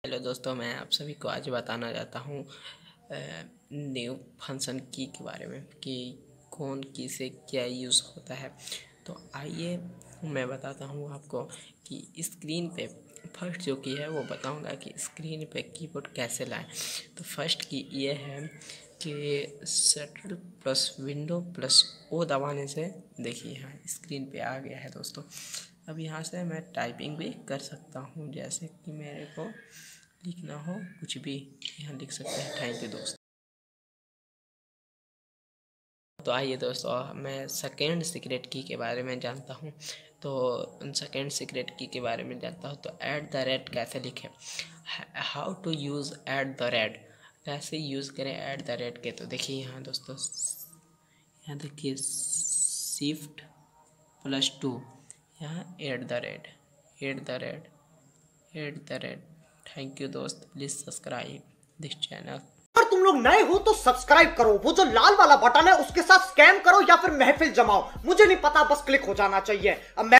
Hello दोस्तों, मैं आप सभी को आज बताना चाहता हूँ न्यू फंक्शन की के बारे में कि कौन की से क्या यूज़ होता है। तो आइए मैं बताता हूँ आपको कि स्क्रीन पे फर्स्ट जो की है वो बताऊँगा कि स्क्रीन पे कीबोर्ड कैसे लाएं। तो फर्स्ट की ये है कि शटल प्लस विंडो प्लस ओ दबाने से देखिए यहाँ स्क्रीन पे आ गया है दोस्तों। अब यहाँ से मैं टाइपिंग भी कर सकता हूँ, जैसे कि मेरे को लिखना हो कुछ भी यहाँ लिख सकते हैं। थैंक यू दोस्त। तो आइए दोस्तों, मैं सेकेंड सीक्रेट की के बारे में जानता हूँ। तो सेकेंड सीक्रेट की के बारे में जानता हूँ तो ऐट द रेट कैसे लिखें, how to use at the rate, कैसे यूज़ करें ऐट द रेट के। तो देखिए यहाँ दोस्तों, यहाँ देखिए Shift+2, यहाँ @@@। थैंक यू दोस्त, प्लीज़ सब्सक्राइब दिस चैनल। अगर तुम लोग नए हो तो सब्सक्राइब करो, वो जो लाल वाला बटन है उसके साथ स्कैम करो या फिर महफिल जमाओ, मुझे नहीं पता, बस क्लिक हो जाना चाहिए। अब मैं